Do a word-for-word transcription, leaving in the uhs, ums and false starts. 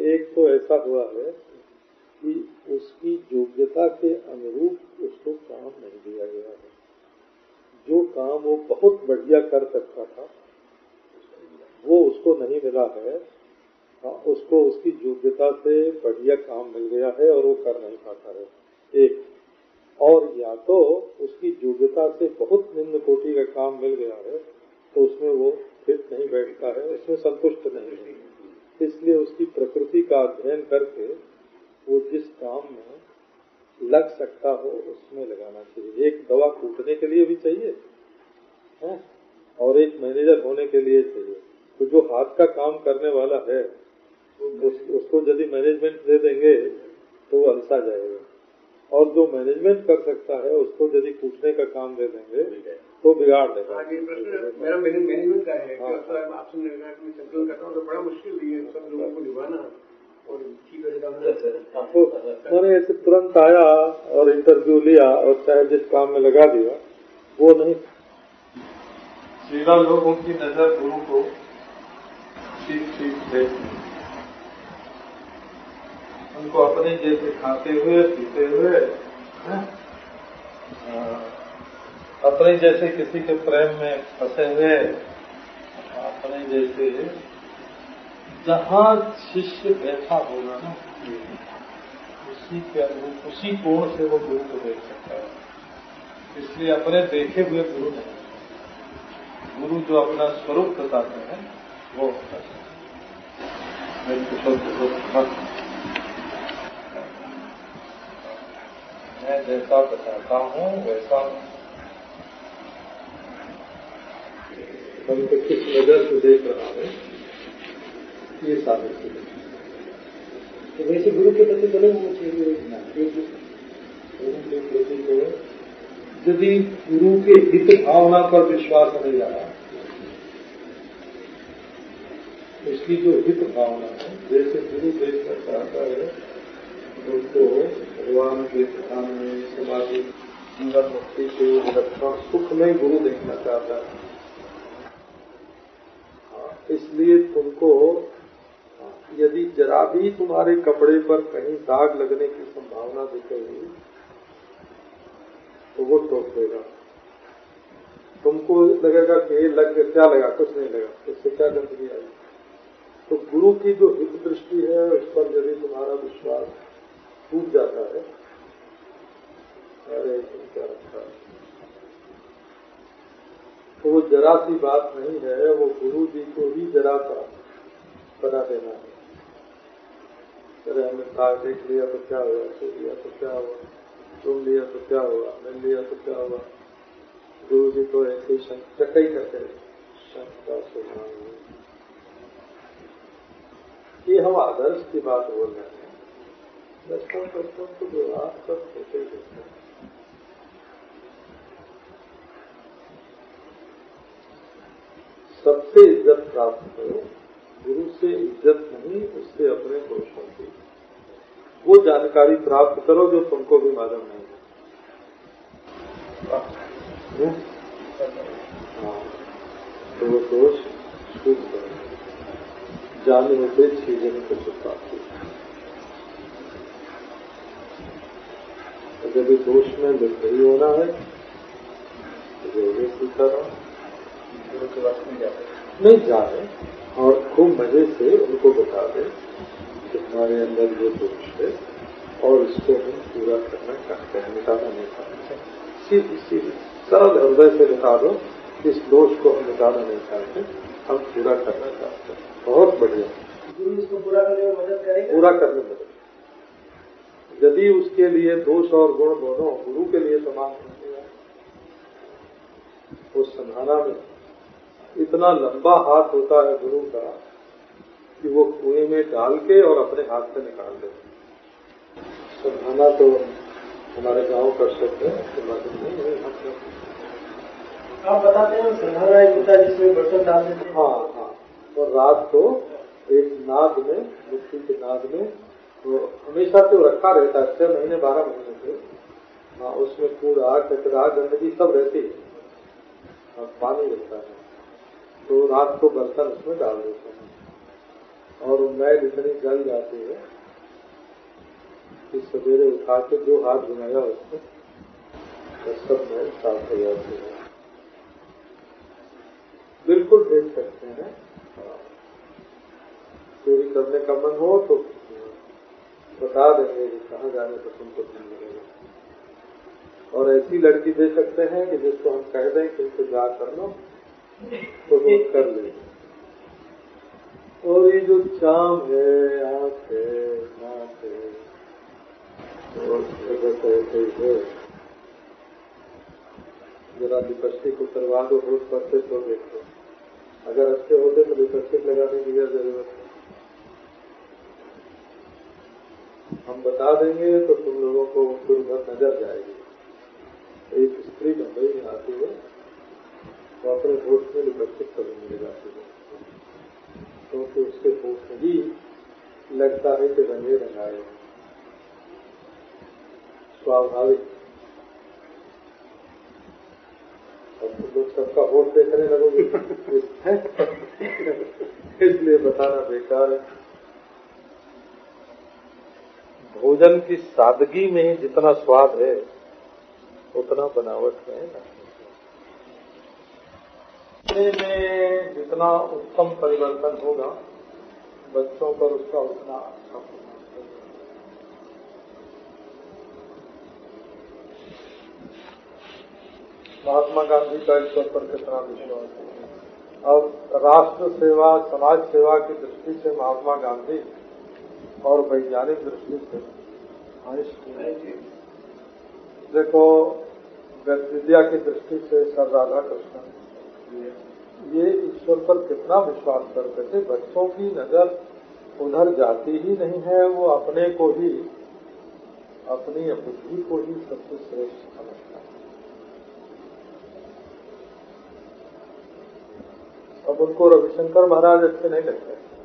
एक तो ऐसा हुआ है कि उसकी योग्यता के अनुरूप उसको काम नहीं दिया गया है। जो काम वो बहुत बढ़िया कर सकता था वो उसको नहीं मिला है। हाँ, उसको उसकी योग्यता से बढ़िया काम मिल गया है और वो कर नहीं पाता है। एक और या तो उसकी योग्यता से बहुत निम्न कोटि का काम मिल गया है तो उसमें वो फिट नहीं बैठता है, उसमें संतुष्ट नहीं है। इसलिए उसकी प्रकृति का अध्ययन करके वो जिस काम में लग सकता हो उसमें लगाना चाहिए। एक दवा कूटने के लिए भी चाहिए है और एक मैनेजर होने के लिए चाहिए। तो जो हाथ का काम करने वाला है उस, उसको यदि मैनेजमेंट दे देंगे तो वो अलसा जाएगा, और जो मैनेजमेंट कर सकता है उसको यदि कूटने का काम दे देंगे तो बिगाड़ देगा। मेरा मैनेजमेंट का है। हाँ। आपसे संकलन करता हूँ तो बड़ा मुश्किल है सब लोगों को निभाना और ठीक है। मैंने ऐसे तुरंत आया और इंटरव्यू लिया और चाहे जिस काम में लगा दिया वो नहीं। सीधा लोगों की नजर गुरु को ठीक ठीक देखती, उनको अपने जैसे खाते हुए पीते हुए अपने जैसे किसी के प्रेम में फंसे हुए, अपने जैसे जहाँ शिष्य बैठा होगा ना उसी के अनुरूप उसी कोण से वो गुरु को देख सकता है। इसलिए अपने देखे हुए गुरु नहीं, गुरु जो अपना स्वरूप बताते हैं वो होता है। मैं जैसा बताता हूँ वैसा हमको किस नजर से देख रहा है ये साबित है। तो वैसे गुरु के प्रति बने होना चाहिए। गुरु के प्रति को यदि गुरु के हित भावना पर विश्वास नहीं रहा, उसकी जो हित भावना है, जैसे गुरु देखना चाहता है उनको भगवान के ध्यान में समाधि जीवन मुक्ति के विलक्षण सुख में गुरु देखना चाहता है। इसलिए तुमको यदि जरा भी तुम्हारे कपड़े पर कहीं दाग लगने की संभावना दिखेगी तो वो टोक देगा। तुमको लगेगा कि लग क्या लगा, कुछ नहीं लगा, इससे क्या गंदगी आई। तो गुरु की जो हित दृष्टि है उस पर यदि तुम्हारा विश्वास टूट जाता है, अरे क्या रखता है, तो वो जरा सी बात नहीं है, वो गुरु जी को ही जरा सा बना देना है। अरे हमने तार देख लिया तो क्या हुआ, सुन लिया तो क्या हुआ, सुन लिया तो क्या हुआ, मिल लिया तो क्या हुआ। गुरु जी तो ऐसे शंका ही करते हैं, शंका सुना। ये हम आदर्श की बात बोल रहे हैं। दर्शन दर्शन तो व्यवहार सब होते ही रहते हैं। सबसे इज्जत प्राप्त करो, गुरु से इज्जत नहीं, उससे अपने दोषों की वो जानकारी प्राप्त करो जो तुमको भी मालूम नहीं है। हाँ, तो वो दोष छूट करो, जाने होते छीजन को छुपाते। यदि दोष में निर्भरी होना है तो जो सीखा रहा नहीं जाए और खूब मजे से उनको बता दें कि हमारे अंदर जो दोष है और इसको हम पूरा करना चाहते हैं, मिटाना नहीं चाहते। सीधी सीधी सरल हृदय से बता दो इस दोष को हम मिटाना नहीं चाहते, हम पूरा करना चाहते हैं। बहुत बढ़िया। गुरु इसको पूरा करने में मदद करेगा। पूरा करने में मदद, यदि उसके लिए दोष और गुण दोनों गुरु के लिए समान होते हैं, उस संभावना में इतना लंबा हाथ होता है गुरु का कि वो कुएं में डाल के और अपने हाथ से निकाल देते। संभावना तो हमारे गांव का शब्द है, नहीं है। आप बताते हैं संभावना एक होता है जिसमें बर्तन डाल देते हैं। हाँ हाँ, और रात को एक नाद में, मिट्टी के नाद में तो हमेशा तो रखा रहता है, छह महीने बारह महीने से। हाँ, उसमें कूड़ा कचरा गंदगी सब रहती है और पानी रहता है, तो रात को बर्तन उसमें डाल देते हैं। और मैल इतनी जल जाती है कि सवेरे उठा के जो हाथ धुनाया उसमें तो सब मैल साफ हो जाती है। बिल्कुल देख सकते हैं। चोरी करने का मन हो तो बता देंगे कि कहाँ जाने पर तुमको दिन मिलेगा। और ऐसी लड़की दे सकते हैं कि जिसको हम कह दें कि इंतजार कर लो तो वो कर ले। और ये जो चाम है, आँख है, नाक है, और ऐसे ही है। जरा लिपस्टिक उतरवा दो होठ पर से तो देखो, अगर अच्छे होते तो लिपस्टिक लगाने की क्या जरूरत है। हम बता देंगे तो तुम लोगों को दुर्भर नजर जाएगी। एक स्त्री मुंबई में आती है तो अपने होठ में लिपस्टिक कभी मिल जाती है, क्योंकि तो उसके होठ में ही लगता है कि रंगे रंगाए स्वाभाविक। अब तुम लोग सबका होठ देखने लगोगे इसलिए बताना बेकार है। भोजन की सादगी में जितना स्वाद है उतना बनावट में नहीं। में जितना उत्तम परिवर्तन होगा बच्चों पर उसका उतना अच्छा प्रभाव होगा। महात्मा गांधी का ईश्वर पर कितना विश्वास है। अब राष्ट्र सेवा, समाज सेवा की दृष्टि से महात्मा गांधी और वैज्ञानिक दृष्टि से देखो, विद्या की दृष्टि से सर राधा कृष्ण ये ईश्वर पर कितना विश्वास करते थे। बच्चों की नजर उधर जाती ही नहीं है, वो अपने को ही, अपनी बुद्धि को ही सबसे श्रेष्ठ समझता है। अब उनको रविशंकर महाराज अच्छे नहीं लगते।